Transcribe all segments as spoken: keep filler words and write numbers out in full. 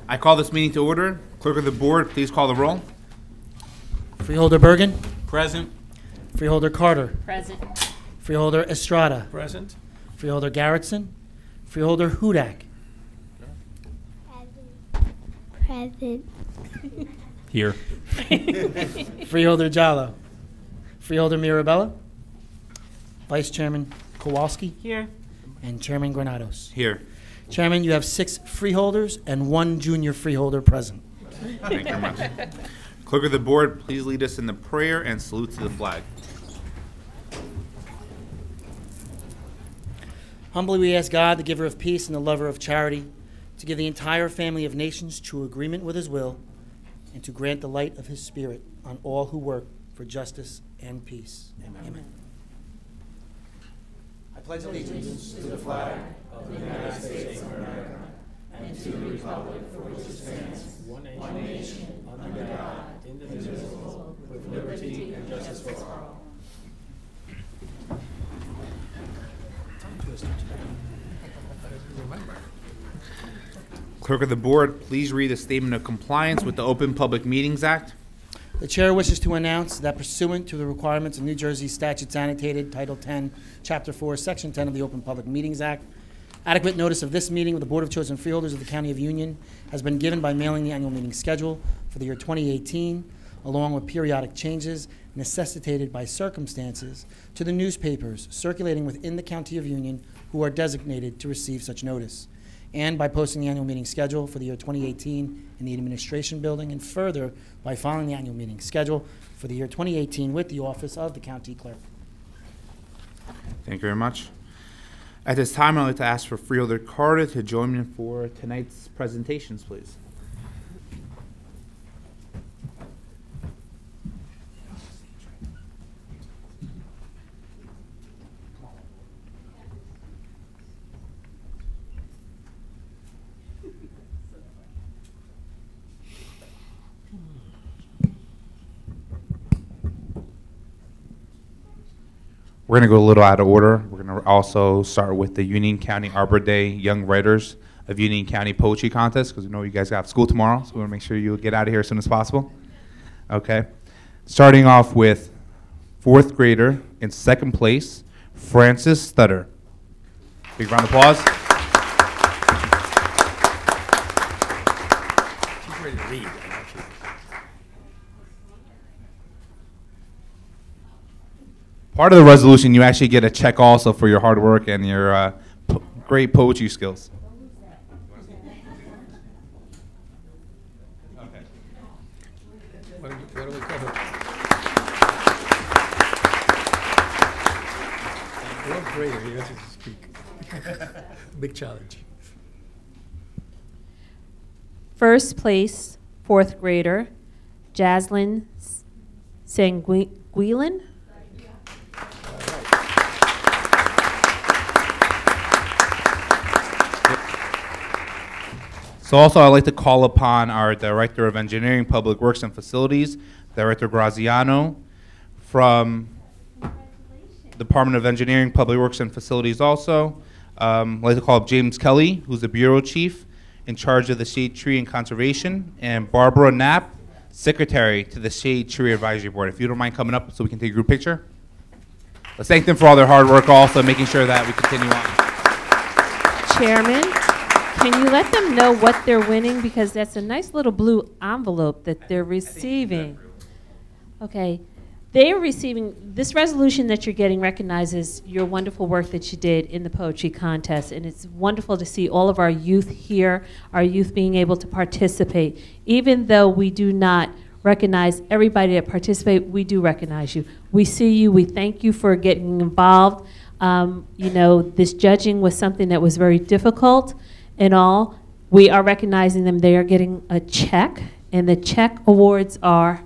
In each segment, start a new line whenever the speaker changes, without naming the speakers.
I call this meeting to order. Clerk of the board, please call the roll.
Freeholder Bergen.
Present.
Freeholder Carter.
Present.
Freeholder Estrada.
Present.
Freeholder Garrettson. Freeholder Hudak.
Present.
Here.
Freeholder Jallo. Freeholder Mirabella. Vice Chairman Kowalski.
Here.
And Chairman Granados.
Here.
Chairman, you have six freeholders and one junior freeholder present.
Thank you very much. Clerk of the board, please lead us in the prayer and salute to the flag.
Humbly we ask God, the giver of peace and the lover of charity, to give the entire family of nations true agreement with his will and to grant the light of his spirit on all who work for justice and peace. Amen. Amen. I pledge allegiance to the flag of the United States of America and to the republic for which it stands, one nation, under God, indivisible, with liberty and justice for all.
Clerk of the board, please read a statement of compliance with the Open Public Meetings Act.
The chair wishes to announce that pursuant to the requirements of New Jersey statutes annotated, Title ten, Chapter four, Section ten of the Open Public Meetings Act, adequate notice of this meeting with the Board of Chosen Freeholders of the County of Union has been given by mailing the annual meeting schedule for the year twenty eighteen, along with periodic changes necessitated by circumstances to the newspapers circulating within the County of Union who are designated to receive such notice, and by posting the annual meeting schedule for the year twenty eighteen in the Administration Building, and further by filing the annual meeting schedule for the year twenty eighteen with the Office of the County Clerk.
Thank you very much. At this time, I'd like to ask for Freeholder Carter to join me for tonight's presentations, please. We're going to go a little out of order. We're going to also start with the Union County Arbor Day Young Writers of Union County Poetry Contest, because we know you guys have school tomorrow, so we want to make sure you get out of here as soon as possible. Okay. Starting off with fourth grader in second place, Francis Stutter. Big round of applause.
She's ready to read.
Part of the resolution, you actually get a check also for your hard work and your uh, po great poetry skills. Okay.
What do we, what do we cover? Fourth grader, he doesn't speak. Big challenge.
First place, fourth grader, Jaslyn Sanguilin.
So also I'd like to call upon our Director of Engineering, Public Works and Facilities, Director Graziano, from Department of Engineering, Public Works and Facilities also. Um, I'd like to call up James Kelly, who's the Bureau Chief in charge of the Shade Tree and Conservation, and Barbara Knapp, Secretary to the Shade Tree Advisory Board. If you don't mind coming up so we can take a group picture. Let's thank them for all their hard work also, making sure that we continue on.
Chairman, can you let them know what they're winning? Because that's a nice little blue envelope that they're receiving. Okay. They are receiving, this resolution that you're getting recognizes your wonderful work that you did in the poetry contest. And it's wonderful to see all of our youth here, our youth being able to participate. Even though we do not recognize everybody that participate, we do recognize you. We see you, we thank you for getting involved. Um, you know, this judging was something that was very difficult. In all, we are recognizing them. They are getting a check, and the check awards are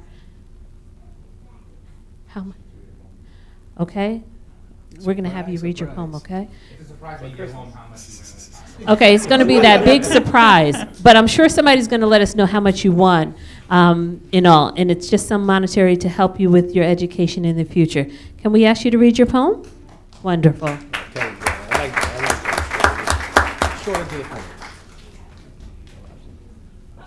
how much? Okay, we're going to have you read your poem. Okay.
It's a surprise when you get home how much you
Okay, it's going to be that big surprise, but I'm sure somebody's going to let us know how much you won. Um, in all, and it's just some monetary to help you with your education in the future. Can we ask you to read your poem? Wonderful.
Okay, yeah, I like that. I like that. Short and to the point.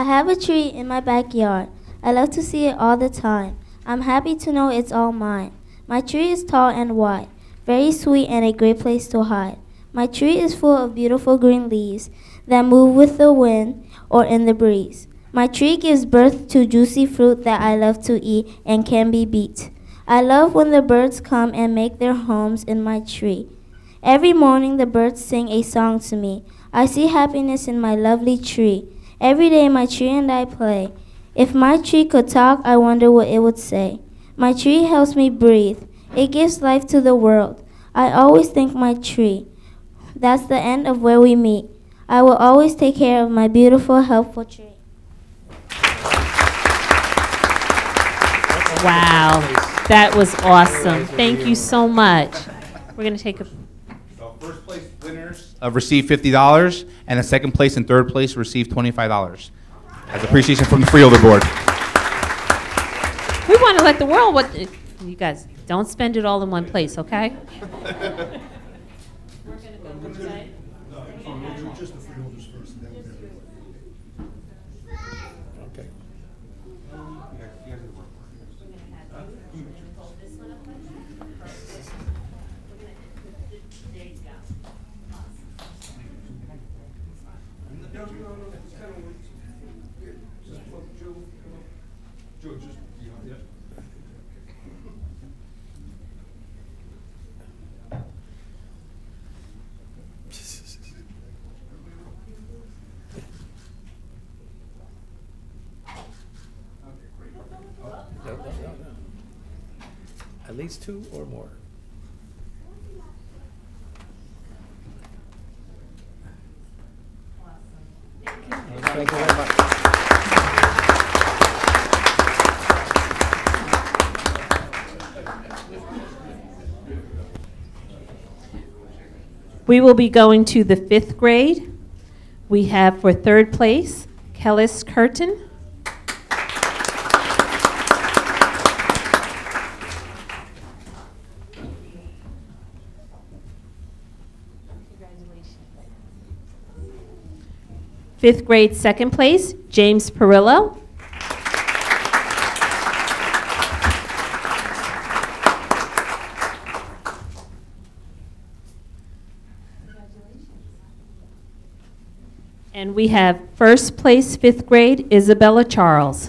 I have a tree in my backyard. I love to see it all the time. I'm happy to know it's all mine. My tree is tall and wide, very sweet and a great place to hide. My tree is full of beautiful green leaves that move with the wind or in the breeze. My tree gives birth to juicy fruit that I love to eat and can be beat. I love when the birds come and make their homes in my tree. Every morning the birds sing a song to me. I see happiness in my lovely tree. Every day my tree and I play. If my tree could talk, I wonder what it would say. My tree helps me breathe. It gives life to the world. I always thank my tree. That's the end of where we meet. I will always take care of my beautiful, helpful tree.
Wow, that was awesome. Thank you so much. We're going to take a...
So first place winners uh, receive fifty dollars, and the second place and third place receive twenty-five dollars as appreciation from the Freeholder Board.
We want to let the world, what, you guys, don't spend it all in one place, okay?
Okay. No, no, no, no. At least two or more. Thank you very much.
We will be going to the fifth grade. We have for third place, Kellis Curtin. Fifth grade second place, James Perillo. And we have first place fifth grade, Isabella Charles.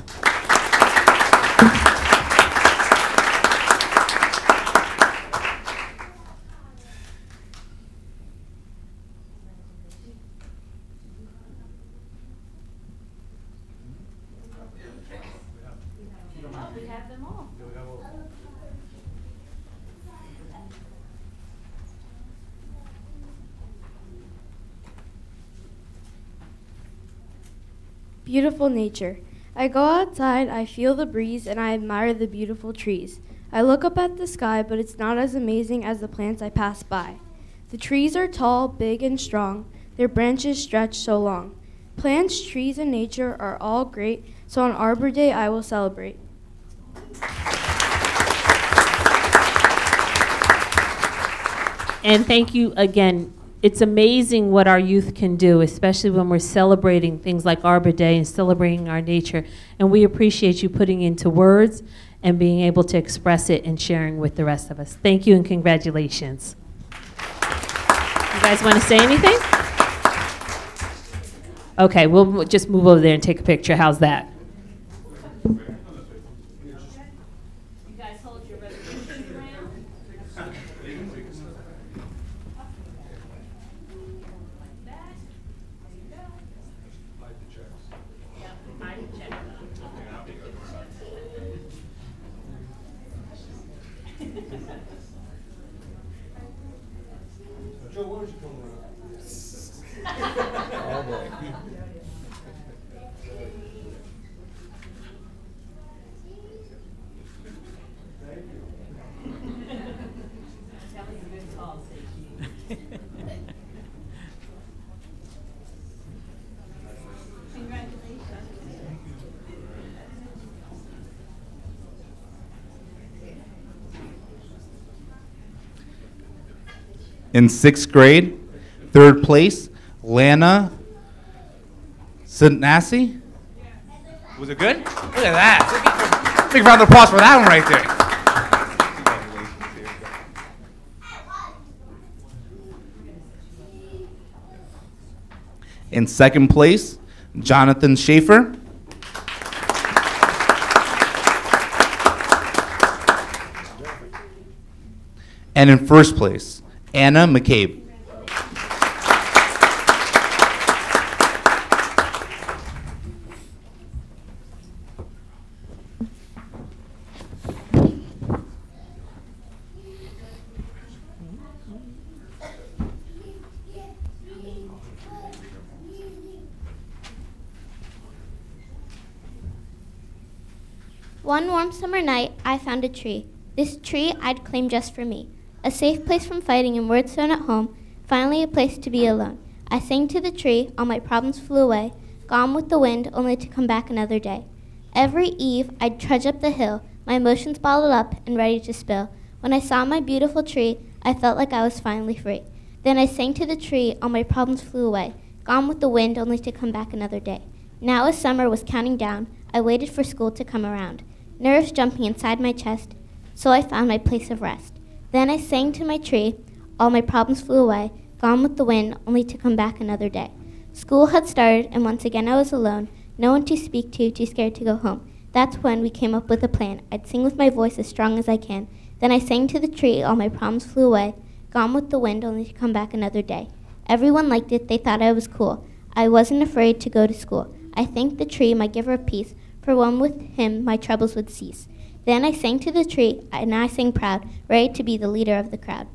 We have them all.
Beautiful nature. I go outside, I feel the breeze, and I admire the beautiful trees. I look up at the sky, but it's not as amazing as the plants I pass by. The trees are tall, big, and strong. Their branches stretch so long. Plants, trees, and nature are all great, so on Arbor Day I will celebrate.
And thank you again. It's amazing what our youth can do, especially when we're celebrating things like Arbor Day and celebrating our nature. And we appreciate you putting into words and being able to express it and sharing with the rest of us. Thank you and congratulations. You guys want to say anything? Okay, we'll just move over there and take a picture. How's that? You guys hold your resolutions around.
Joe, why don't you come around? Oh, boy.
In sixth grade, third place, Lana Sanasi. Was it good? Look at that. Big round of applause for that one right there. In second place, Jonathan Schaefer. And in first place, Anna McCabe.
One warm summer night, I found a tree. This tree I'd claim just for me. A safe place from fighting and words thrown at home, finally a place to be alone. I sang to the tree, all my problems flew away, gone with the wind, only to come back another day. Every eve, I'd trudge up the hill, my emotions bottled up and ready to spill. When I saw my beautiful tree, I felt like I was finally free. Then I sang to the tree, all my problems flew away, gone with the wind, only to come back another day. Now as summer was counting down, I waited for school to come around, nerves jumping inside my chest, so I found my place of rest. Then I sang to my tree, all my problems flew away, gone with the wind, only to come back another day. School had started, and once again I was alone, no one to speak to, too scared to go home. That's when we came up with a plan. I'd sing with my voice as strong as I can. Then I sang to the tree, all my problems flew away, gone with the wind, only to come back another day. Everyone liked it, they thought I was cool. I wasn't afraid to go to school. I thanked the tree, my giver of peace, for one with him my troubles would cease. Then I sang to the tree, and I sang proud, ready to be the leader of the crowd.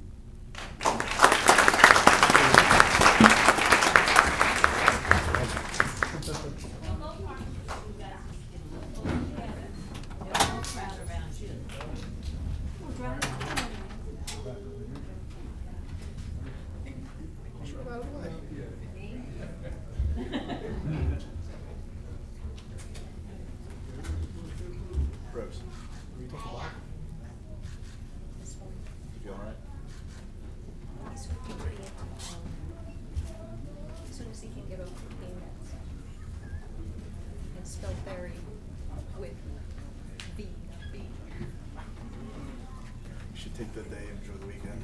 Take the day, enjoy the weekend.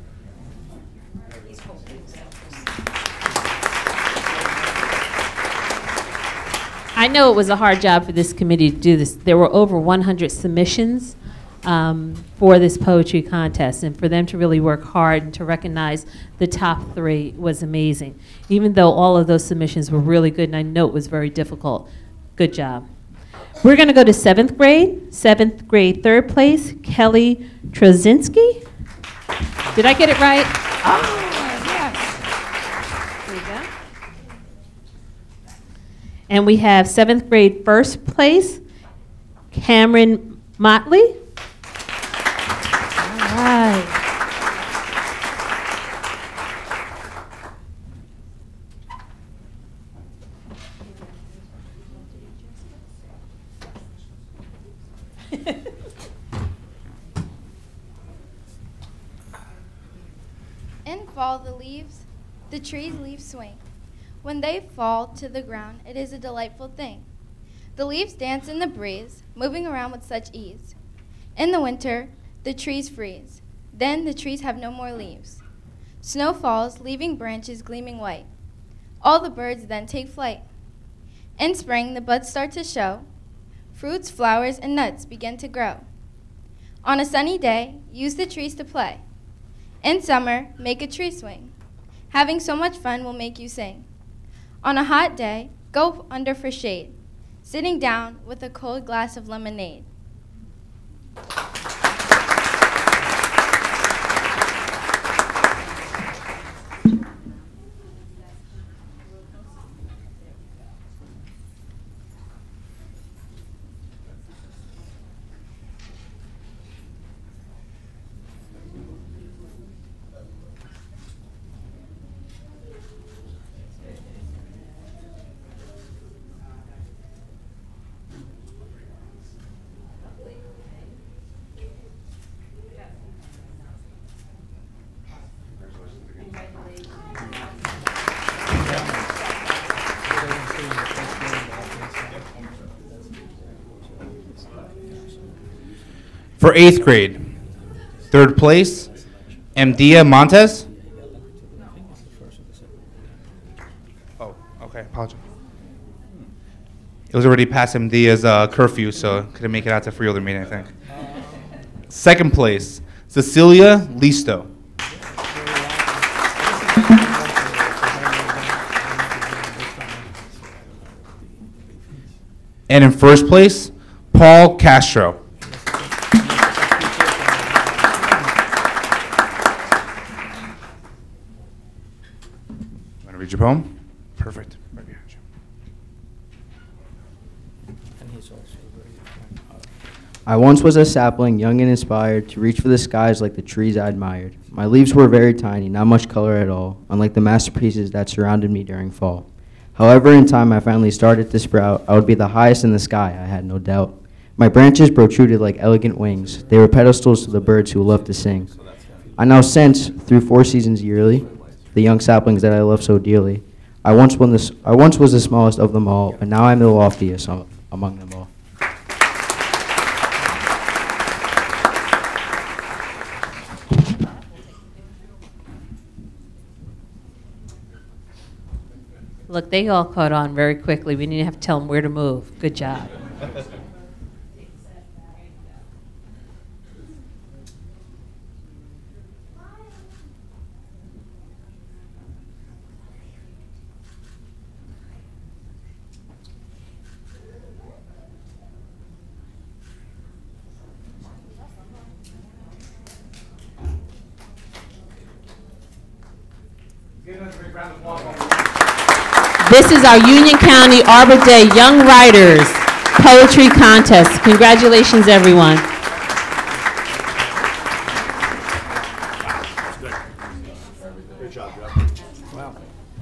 I know it was a hard job for this committee to do this. There were over one hundred submissions um, for this poetry contest, and for them to really work hard and to recognize the top three was amazing. Even though all of those submissions were really good, and I know it was very difficult. Good job. We're going to go to seventh grade. Seventh grade, third place, Kelly Trozinski. Did I get it right? Oh, yes. There you go. And we have seventh grade, first place, Cameron Motley. All right.
In fall, the leaves, the trees' leaves swing. When they fall to the ground, it is a delightful thing. The leaves dance in the breeze, moving around with such ease. In the winter, the trees freeze. Then the trees have no more leaves. Snow falls, leaving branches gleaming white. All the birds then take flight. In spring, the buds start to show. Fruits, flowers, and nuts begin to grow. On a sunny day, use the trees to play. In summer, make a tree swing. Having so much fun will make you sing. On a hot day, go under for shade, sitting down with a cold glass of lemonade.
For eighth grade, third place, Mdia Montez. Oh, okay, apologize. It was already past Mdia's uh, curfew, so couldn't make it out to Freeholder meeting, I think. Second place, Cecilia Listo. And in first place, Paul Castro. Want to read your poem? Perfect. Right behind you.
I once was a sapling, young and inspired, to reach for the skies like the trees I admired. My leaves were very tiny, not much color at all, unlike the masterpieces that surrounded me during fall. However, in time I finally started to sprout. I would be the highest in the sky, I had no doubt. My branches protruded like elegant wings. They were pedestals to the birds who love to sing. I now sense, through four seasons yearly, the young saplings that I love so dearly. I once, won the, I once was the smallest of them all, but now I'm the loftiest among them all.
Look, they all caught on very quickly. We didn't have to tell them where to move. Good job. This is our Union County Arbor Day Young Writers Poetry Contest. Congratulations, everyone.
Good job, Jeff. Wow.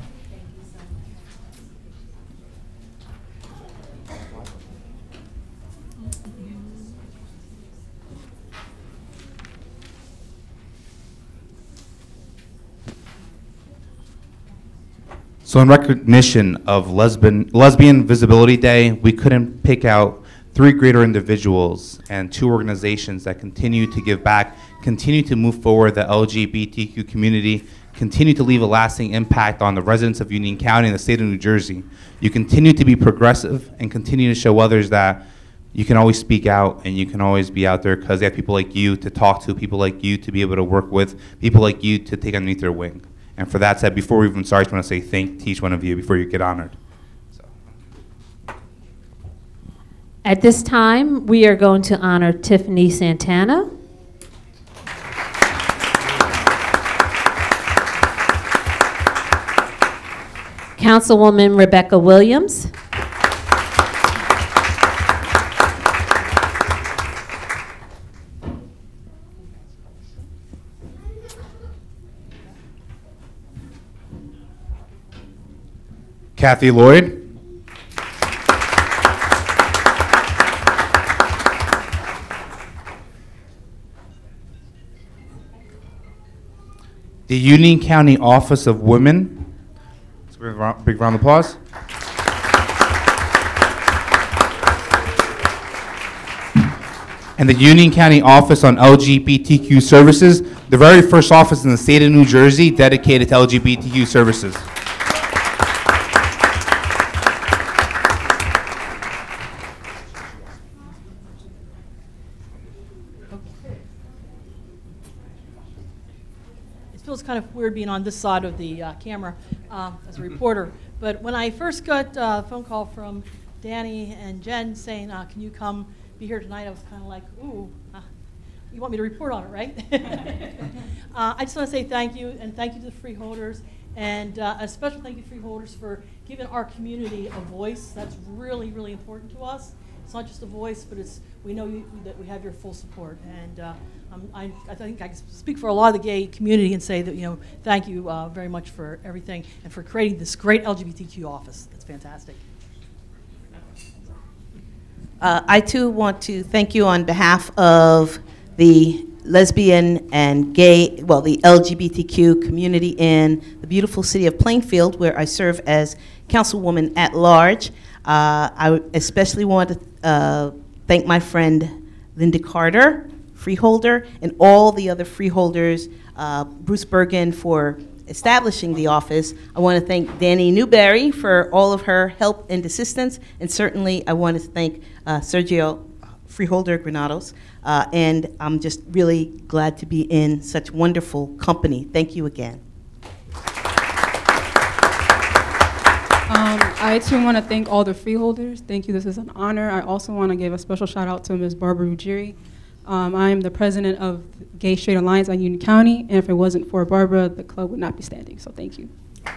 So in recognition of Lesbian, Lesbian Visibility Day, we couldn't pick out three greater individuals and two organizations that continue to give back, continue to move forward the L G B T Q community, continue to leave a lasting impact on the residents of Union County and the state of New Jersey. You continue to be progressive and continue to show others that you can always speak out and you can always be out there because they have people like you to talk to, people like you to be able to work with, people like you to take underneath their wing. And for that said, before we even start, I just want to say thank to each one of you before you get honored. So.
At this time, we are going to honor Tiffany Santana. Councilwoman Rebecca Williams.
Kathy Lloyd. The Union County Office of Women. Let's give a round, big round of applause. And the Union County Office on L G B T Q Services, the very first office in the state of New Jersey dedicated to L G B T Q services.
It feels kind of weird being on this side of the uh, camera uh, as a reporter. But when I first got uh, a phone call from Danny and Jen saying, uh, can you come be here tonight, I was kind of like, ooh, uh, you want me to report on it, right? uh, I just want to say thank you, and thank you to the Freeholders, and uh, a special thank you to Freeholders for giving our community a voice. That's really, really important to us. It's not just a voice, but it's we know you, that we have your full support. And uh, um, I, I think I can speak for a lot of the gay community and say that, you know, thank you uh, very much for everything and for creating this great L G B T Q office. That's fantastic.
Uh, I too want to thank you on behalf of the lesbian and gay, well, the L G B T Q community in the beautiful city of Plainfield, where I serve as councilwoman at large. Uh, I especially want to uh, thank my friend Linda Carter Freeholder, and all the other freeholders, uh, Bruce Bergen for establishing the office. I want to thank Danny Newberry for all of her help and assistance, and certainly I want to thank uh, Sergio Freeholder Granados, uh, and I'm just really glad to be in such wonderful company. Thank you again.
Um, I too want to thank all the freeholders. Thank you, this is an honor. I also want to give a special shout out to Miz Barbara Ruggieri. Um, I am the president of Gay Straight Alliance on Union County, and if it wasn't for Barbara, the club would not be standing, so thank you.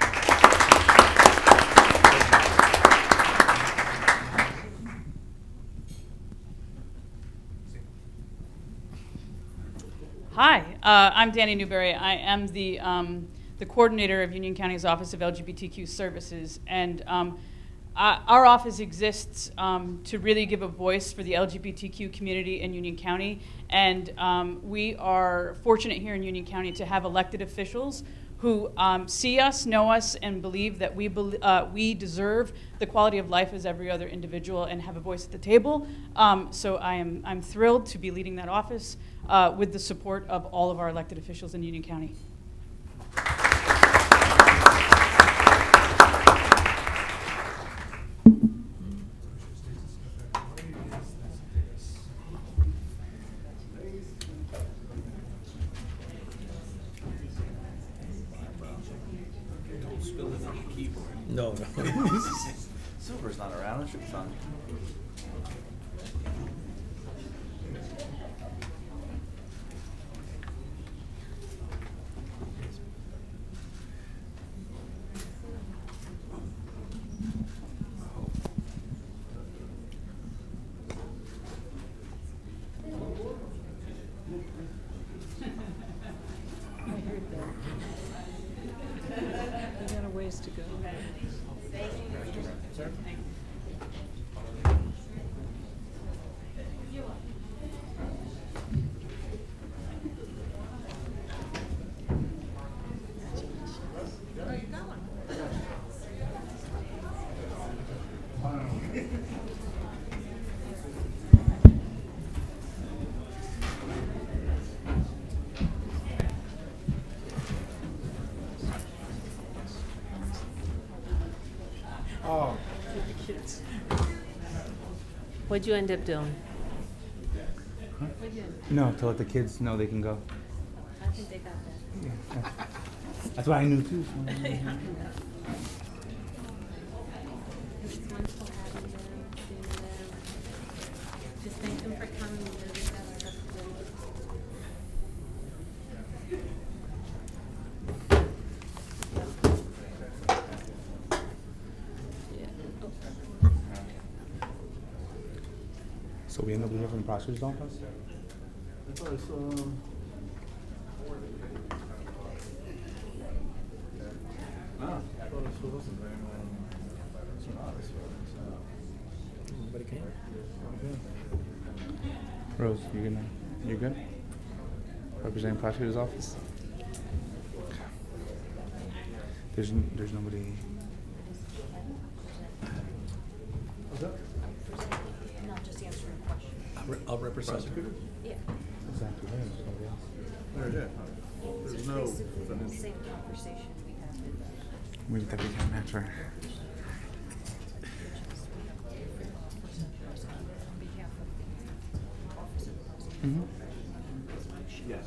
Hi, uh, I'm Danny Newberry. I am the um, the coordinator of Union County's Office of L G B T Q Services, and um, uh, our office exists um, to really give a voice for the L G B T Q community in Union County, and um, we are fortunate here in Union County to have elected officials who um, see us, know us, and believe that we, be uh, we deserve the quality of life as every other individual and have a voice at the table. Um, so I am, I'm thrilled to be leading that office uh, with the support of all of our elected officials in Union County.
No, no.
Silver's not around. It should be fun.
We got a ways to go.
Oh.
What'd you end up doing?
Huh? No, to let the kids know they can go.
I think they got that.
Yeah. That's what I knew too.
It's wonderful having them, seeing them. Just thank them for coming. Really got stuff to do.
So we end up hearing from the prosecutor's office?
I thought I saw. Ah, I thought I saw something.
Nobody came?
Rose, you good now? You good? Representing prosecutor's office? Okay. There's n there's nobody.
What's that?
No, just answering a question.
I'll, re I'll represent.
Prosecutor?
Yeah.
Exactly. There's nobody else.
There, yeah. There's
It's
no.
basically the same conversation we had with uh,
Maybe that we can match her.
on behalf of the Office of the Prosecutor.
Mm-hmm.
Yes.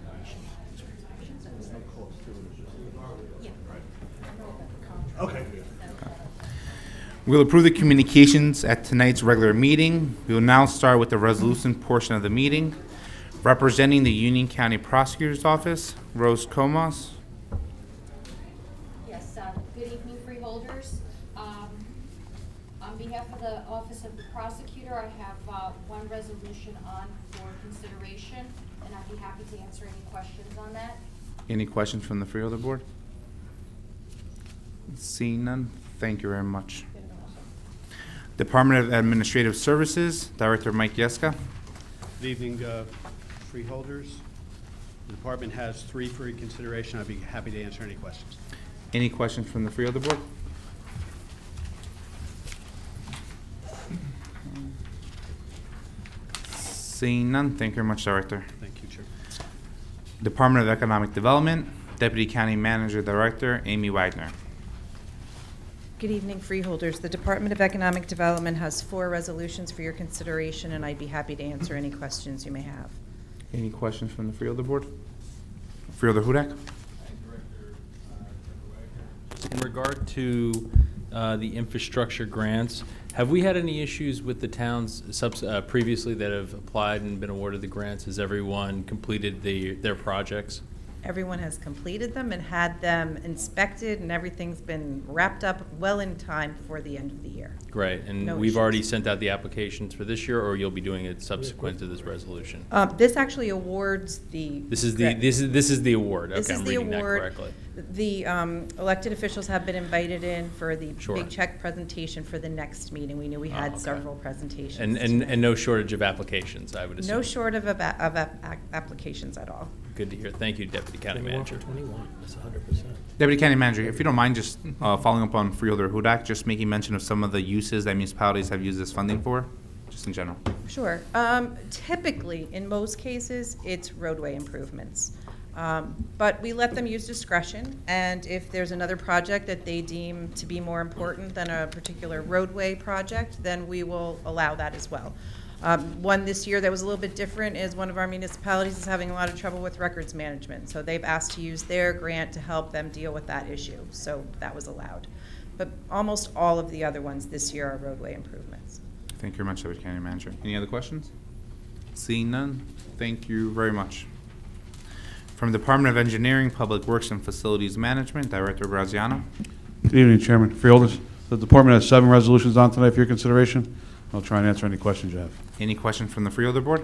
Yeah.
Okay.
We'll approve the communications at tonight's regular meeting. We will now start with the resolution portion of the meeting. Representing the Union County Prosecutor's Office, Rose Comas.
Yes, uh, good evening, freeholders. Um, on behalf of the Office of the Prosecutor, I have uh, one resolution on for consideration, and I'd be happy to answer any questions on that.
Any questions from the Freeholder Board? Seeing none, thank you very much. Department of Administrative Services, Director Mike Yeska.
Good evening, uh, freeholders. The department has three for your consideration. I'd be happy to answer any questions.
Any questions from the Freeholder Board? Seeing none, thank you very much, Director.
Thank you, Chair.
Department of Economic Development, Deputy County Manager Director, Amy Wagner.
Good evening, freeholders. The Department of Economic Development has four resolutions for your consideration, and I'd be happy to answer any questions you may have.
Any questions from the Freeholder Board? Freeholder Hudak?
In regard to uh, the infrastructure grants, have we had any issues with the towns subs uh, previously that have applied and been awarded the grants? Has everyone completed the, their projects?
Everyone has completed them and had them inspected, and everything's been wrapped up well in time before the end of the year.
Great, and
No
we've
issues.
already sent out the applications for this year, or you'll be doing it subsequent to this resolution?
Uh, this actually awards the.
This is the
gra-
this is this is the award.
This
Okay,
is
I'm
the
reading that
award.
correctly.
The um, elected officials have been invited in for the
Sure.
big check presentation for the next meeting. We knew we
Oh,
had
okay.
several presentations.
And and and no shortage of applications, I would assume.
No short of, of, of ap- applications at all.
Good to hear. Thank you, Deputy County
twenty-one
Manager.
for twenty-one, that's a hundred percent.
Deputy County Manager, if you don't mind just uh, following up on Freeholder Hudak, just making mention of some of the uses that municipalities have used this funding for, just in general.
Sure. Um, typically, in most cases, it's roadway improvements. Um, but we let them use discretion, and if there's another project that they deem to be more important than a particular roadway project, then we will allow that as well. Um, one this year that was a little bit different is one of our municipalities is having a lot of trouble with records management. So they've asked to use their grant to help them deal with that issue. So that was allowed. But almost all of the other ones this year are roadway improvements.
Thank you very much, Deputy County Manager. Any other questions? Seeing none, thank you very much. From the Department of Engineering, Public Works and Facilities Management, Director Graziano.
Good evening, Chairman. Freeholders, the department has seven resolutions on tonight for your consideration. I'll try and answer any questions you have.
Any questions from the Freeholder Board?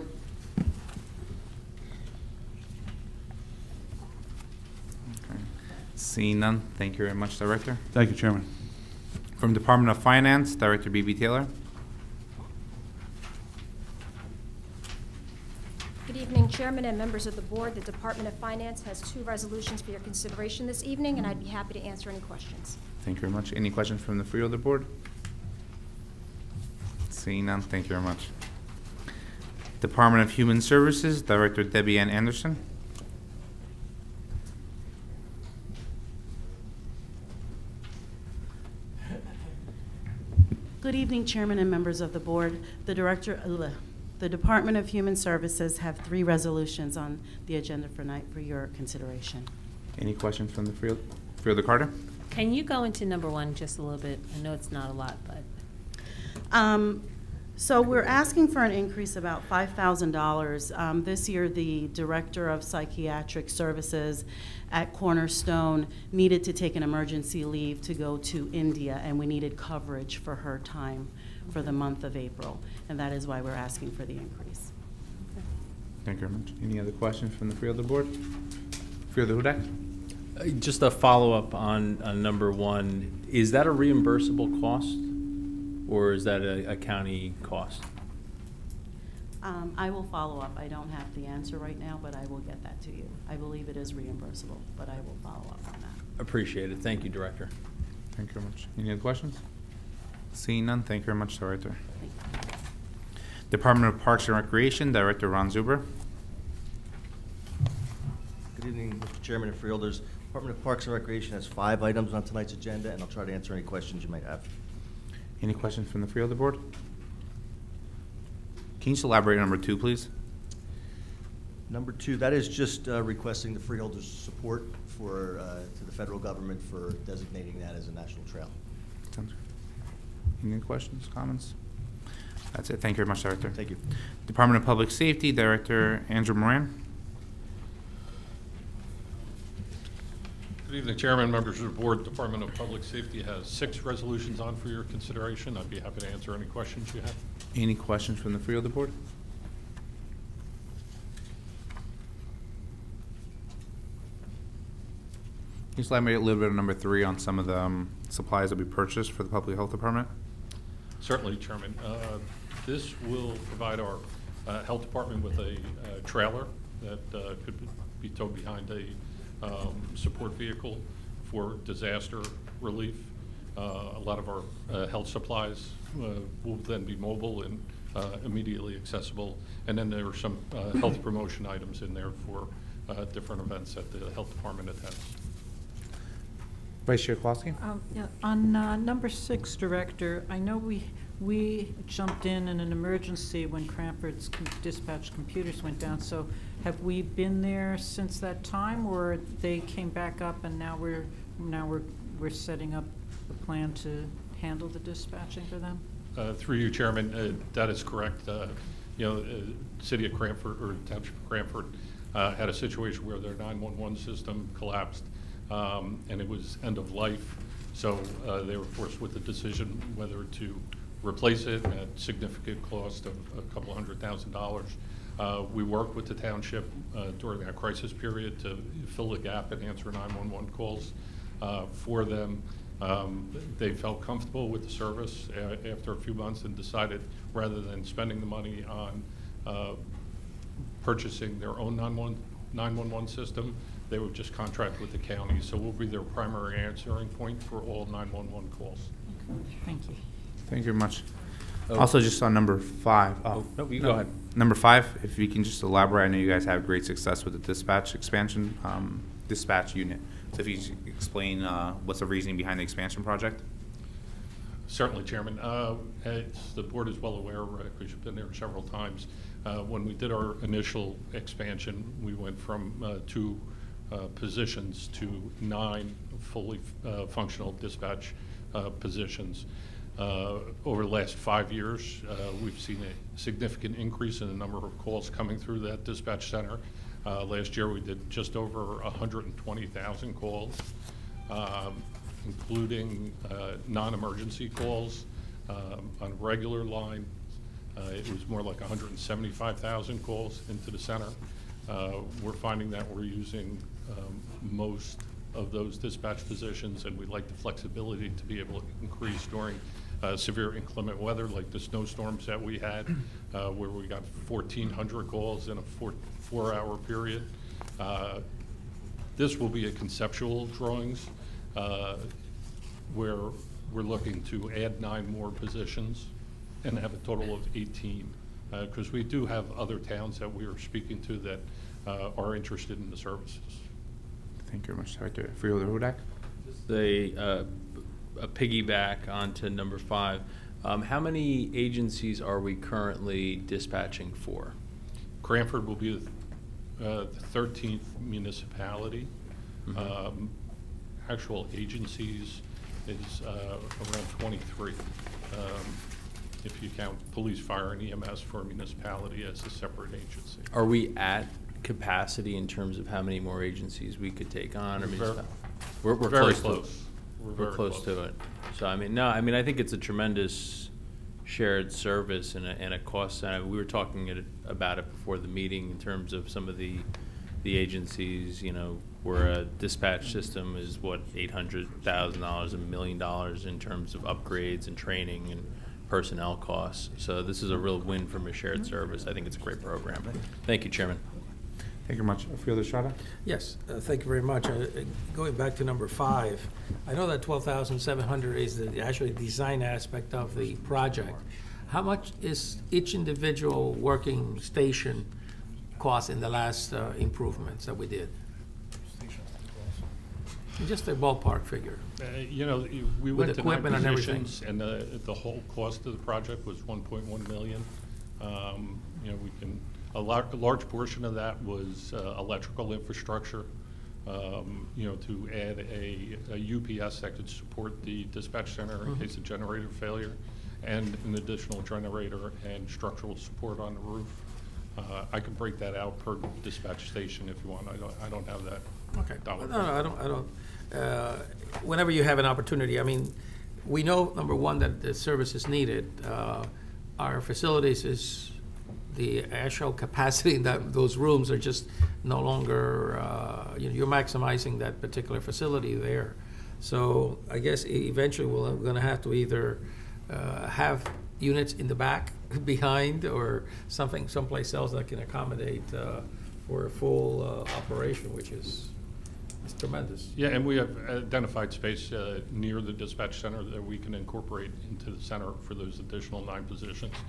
Okay. Seeing none, thank you very much, Director.
Thank you, Chairman.
From Department of Finance, Director B B Taylor.
Good evening, Chairman and members of the Board. The Department of Finance has two resolutions for your consideration this evening, and I'd be happy to answer any questions.
Thank you very much. Any questions from the Freeholder Board? Seeing none, thank you very much. Department of Human Services, Director Debbie Ann Anderson.
Good evening, Chairman and members of the Board. The Director, uh, the Department of Human Services have three resolutions on the agenda for night for your consideration.
Any questions from the Freeholder? Freeholder Carter?
Can you go into number one just a little bit? I know it's not a lot, but.
Um, so we're asking for an increase about five thousand dollars. Um, this year, the Director of Psychiatric Services at Cornerstone needed to take an emergency leave to go to India, and we needed coverage for her time for the month of April, and that is why we're asking for the increase.
Thank you very much. Any other questions from the Freeholder Board? Freeholder Hudak?
Uh, Just a follow-up on, on number one. Is that a reimbursable cost, or is that a, a county cost?
Um, I will follow up. I don't have the answer right now, but I will get that to you. I believe it is reimbursable, but I will follow up on that.
Appreciate it. Thank you, Director.
Thank you very much. Any other questions? Seeing none, thank you very much, Director. Department of Parks and Recreation, Director Ron Zuber.
Good evening, Mister Chairman and Freeholders. Department of Parks and Recreation has five items on tonight's agenda, and I'll try to answer any questions you might have.
Any questions from the Freeholder Board? Can you just elaborate on number two, please?
Number two, that is just uh, requesting the freeholders' support for uh, to the federal government for designating that as a national trail.
Sounds good. Any questions, comments? That's it. Thank you very much, Director.
Thank you.
Department of Public Safety, Director Andrew Moran.
Good evening, Chairman, members of the Board. Department of Public Safety has six resolutions on for your consideration. I'd be happy to answer any questions you have.
Any questions from the Freeholder Board? Can you just elaborate a little bit on number three on some of the um, supplies that we purchased for the Public Health Department?
Certainly, Chairman. Uh, This will provide our uh, Health Department with a uh, trailer that uh, could be towed behind a um, support vehicle for disaster relief. Uh, A lot of our uh, health supplies uh, will then be mobile and uh, immediately accessible. And then there are some uh, health promotion items in there for uh, different events that the health department attends.
Vice Chair Kowalski?
Um, yeah, on uh, number six, Director, I know we we jumped in in an emergency when Cranford's com dispatch computers went down. So have we been there since that time, or they came back up and now we're now we're we're setting up a plan to handle the dispatching for them?
Uh, through you, Chairman, uh, that is correct. Uh, you know, uh, City of Cranford or Township of Cranford uh, had a situation where their nine one one system collapsed, um, and it was end of life. So uh, they were forced with the decision whether to replace it at significant cost of a couple hundred thousand dollars. Uh, we worked with the township uh, during that crisis period to fill the gap and answer nine one one calls uh, for them. Um, they felt comfortable with the service uh, after a few months and decided, rather than spending the money on uh, purchasing their own nine one one system, they would just contract with the county. So we'll be their primary answering point for all nine one one calls.
Thank you.
Thank you very much.
Oh.
Also, just on number five. Oh,
Oh, no, you go ahead.
Number five, if you can just elaborate, I know you guys have great success with the dispatch expansion, um, dispatch unit. So if you could explain uh, what's the reasoning behind the expansion project?
Certainly, Chairman. Uh, as the board is well aware, because you've been there several times, uh, when we did our initial expansion, we went from uh, two uh, positions to nine fully uh, functional dispatch uh, positions. Uh, over the last five years, uh, we've seen a significant increase in the number of calls coming through that dispatch center. Uh, last year, we did just over one hundred twenty thousand calls, um, including uh, non-emergency calls um, on a regular line. Uh, it was more like one hundred seventy-five thousand calls into the center. Uh, we're finding that we're using um, most of those dispatch positions, and we'd like the flexibility to be able to increase during uh, severe inclement weather, like the snowstorms that we had, uh, where we got fourteen hundred calls in a four, four-hour period. Uh, this will be a conceptual drawings uh, where we're looking to add nine more positions and have a total of eighteen, because uh, we do have other towns that we are speaking to that uh, are interested in the services.
Thank you very much, Director. Freeholder Hudak.
Just a, uh, a piggyback onto number five. Um, how many agencies are we currently dispatching for?
Cranford will be the, uh, the thirteenth municipality. Mm-hmm. um, actual agencies is uh, around twenty-three. Um, if you count police, fire, and E M S for a municipality as a separate agency.
Are we at capacity in terms of how many more agencies we could take on? Or
Very,
we're, we're
very
close,
close.
To,
we're
we're
very
close,
close
to it. So I mean, no, I mean, I think it's a tremendous shared service and a, and a cost center. We were talking it, about it before the meeting in terms of some of the the agencies, you know, where a dispatch system is what eight hundred thousand dollars, a million dollars in terms of upgrades and training and personnel costs. So this is a real win from a shared service. I think it's a great program. Thank you, Chairman.
Thank you very much. Freeholder Estrada?
Yes, uh, thank you very much. Uh, uh, going back to number five, I know that twelve thousand seven hundred is the actually design aspect of the project. How much is each individual working station cost in the last uh, improvements that we did? Just a ballpark figure.
Uh, you know, we
With
went to nine
equipment and everything.
positions, and the, the whole cost of the project was one point one million. Um, you know, we can a, lar a large portion of that was uh, electrical infrastructure. Um, you know, to add a, a U P S that could support the dispatch center in
Mhm.
case of generator failure, and an additional generator and structural support on the roof. Uh, I can break that out per dispatch station if you want. I don't. I don't have that.
Okay.
dollar
No, no, I don't, I don't. Uh, whenever you have an opportunity, I mean, we know, number one, that the service is needed. Uh, our facilities is, the actual capacity in that, those rooms are just no longer, uh, you know, you're maximizing that particular facility there. So I guess e- eventually we're gonna have to either uh, have units in the back, behind, or something, someplace else that can accommodate uh, for a full uh, operation, which is it's tremendous.
Yeah, and we have identified space uh, near the dispatch center that we can incorporate into the center for those additional nine positions.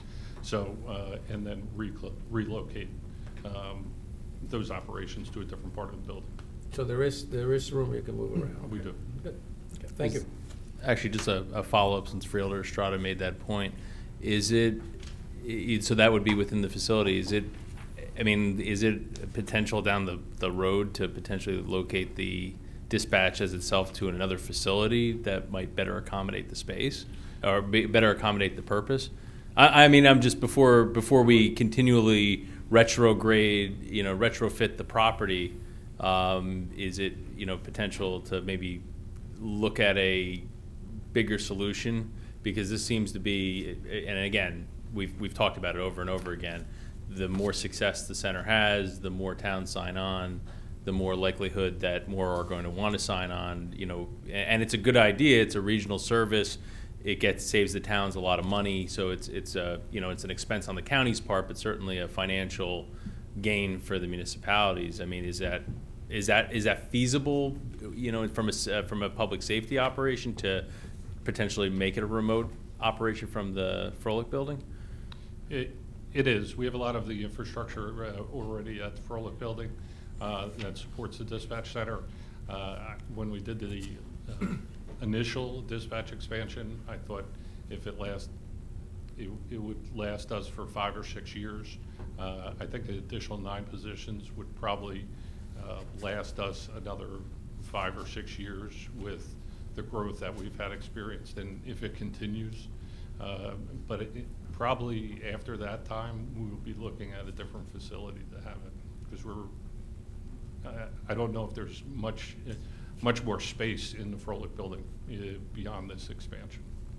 So, uh, and then reclo- relocate um, those operations to a different part of the building.
So there is, there is room you can move around?
We do.
Good. Okay, thank you.
Actually, just a, a follow-up since Freeholder Estrada made that point. Is it, i- so that would be within the facility, is it, I mean, is it a potential down the, the road to potentially locate the dispatch as itself to another facility that might better accommodate the space or be, better accommodate the purpose? I, I mean, I'm just, before, before we continually retrograde, you know, retrofit the property, um, is it, you know, potential to maybe look at a bigger solution? Because this seems to be, and again, we've, we've talked about it over and over again, the more success the center has, the more towns sign on, the more likelihood that more are going to want to sign on, you know, and it's a good idea, it's a regional service, it gets, saves the towns a lot of money, so it's, it's a, you know, it's an expense on the county's part, but certainly a financial gain for the municipalities. I mean, is that, is that, is that feasible, you know, from a, uh, from a public safety operation to potentially make it a remote operation from the Froelich building?
It, it is. We have a lot of the infrastructure uh, already at the Froelich building uh, that supports the dispatch center. Uh, when we did the uh, initial dispatch expansion, I thought if it lasts, it, it would last us for five or six years. Uh, I think the additional nine positions would probably uh, last us another five or six years with the growth that we've had experienced, and if it continues. Uh, but it, it, probably after that time, we will be looking at a different facility to have it, because we're, uh, I don't know if there's much, uh, much more space in the Froelich building uh, beyond this expansion.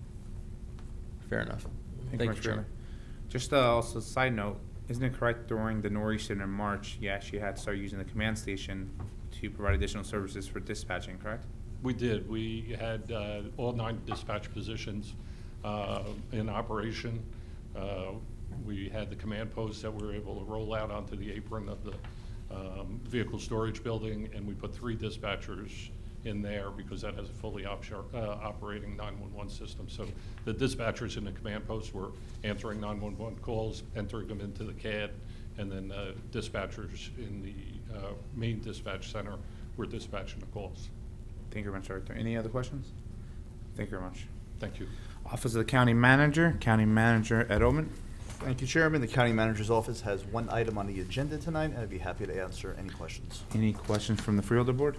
Fair enough.
Thank,
Thank
you,
you,
Mister Chairman. Just uh, also a side note, isn't it correct during the nor'easter in March, you actually had to start using the command station to provide additional services for dispatching, correct?
We did. We had uh, all nine dispatch positions uh, in operation. Uh, we had the command posts that we were able to roll out onto the apron of the um, vehicle storage building, and we put three dispatchers in there because that has a fully op uh, operating nine one one system. So the dispatchers in the command posts were answering nine one one calls, entering them into the C A D, and then uh, dispatchers in the uh, main dispatch center were dispatching the calls.
Thank you very much, Director. Any other questions? Thank you very much.
Thank you.
Office of the County Manager, County Manager Ed Oman.
Thank you, Chairman. The County Manager's Office has one item on the agenda tonight, and I'd be happy to answer any questions.
Any questions from the Freeholder Board?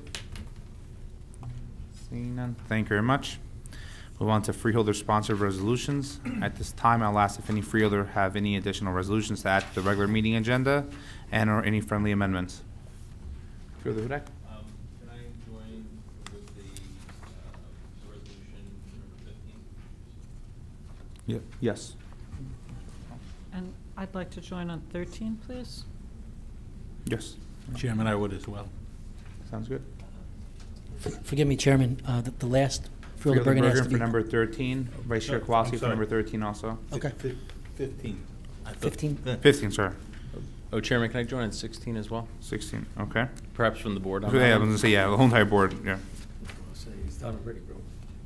Seeing none, thank you very much. Move on to Freeholder sponsored resolutions. At this time, I'll ask if any Freeholder have any additional resolutions to add to the regular meeting agenda and or any friendly amendments. Freeholder Hudak?
Um, can I join with the, uh, the resolution number fifteen?
Yeah. Yes.
And I'd like to join on thirteen, please.
Yes.
Chairman, I would as well.
Sounds good.
Forgive me, Chairman, uh, the, the last Freeholder
Freeholder
Bergen has
Bergen
to
for
be.
number thirteen, Vice Chair
Oh,
Kowalski
I'm
for
sorry.
number thirteen also.
Okay.
Fifteen.
Fifteen?
Fifteen, sorry.
Oh, Chairman, can I join on sixteen as well?
Sixteen, okay.
Perhaps from the board on
Yeah,
that
I
one?
was gonna say, yeah, the whole entire board, yeah.
Say he's done already, bro.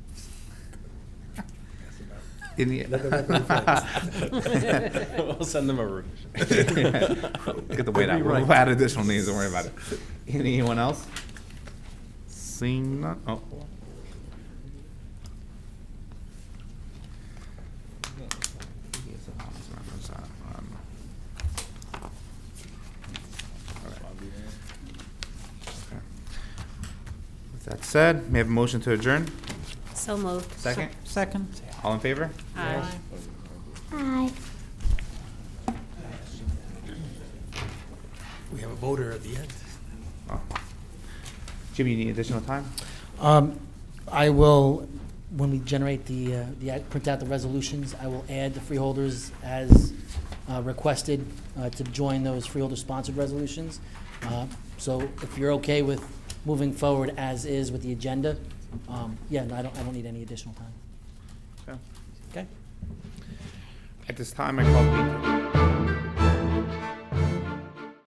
In the
Let the record reflect.
We'll send them a room.
Get the weight out.
Right.
We'll add additional names, don't worry about it. Anyone else? Seeing none, oh. With that said, may I have a motion to adjourn?
So moved.
Second?
Second.
All in favor?
Aye.
Hi.
We have a voter at the end.
Oh. Jimmy, you need additional time?
Um, I will, when we generate the, uh, the, print out the resolutions, I will add the freeholders as uh, requested uh, to join those freeholder-sponsored resolutions. Uh, So if you're okay with moving forward as is with the agenda, um, yeah, no, I don't, I don't need any additional time.
Okay.
Okay?
At this time, I call the meeting.